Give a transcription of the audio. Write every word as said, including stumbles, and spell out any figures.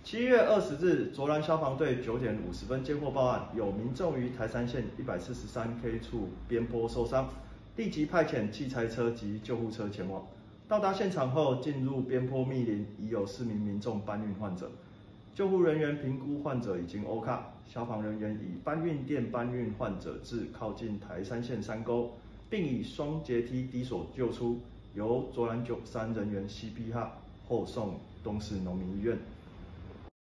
七月二十日，卓兰消防队九点五十分接获报案，有民众于台三线一百四十三 K 处边坡受伤，立即派遣器材车及救护车前往。到达现场后，进入边坡密林，已有四名民众搬运患者。救护人员评估患者已经 O 卡，消防人员以搬运垫搬运患者至靠近台三线山沟，并以双阶梯低索救出，由卓兰九三人员 C P R 后送东势农民医院。